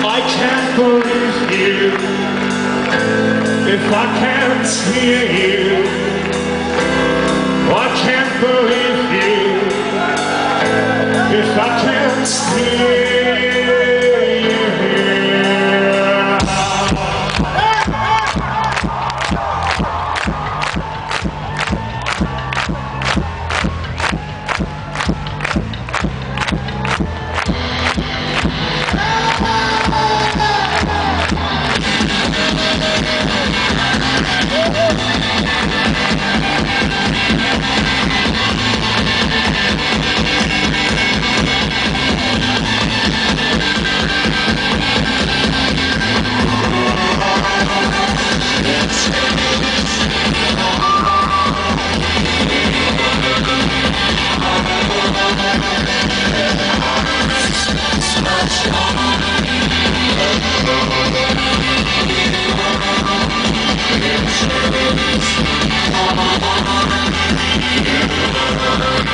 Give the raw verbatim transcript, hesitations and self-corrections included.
I can't believe you if I can't hear you. I can't believe you if I can't hear you. It's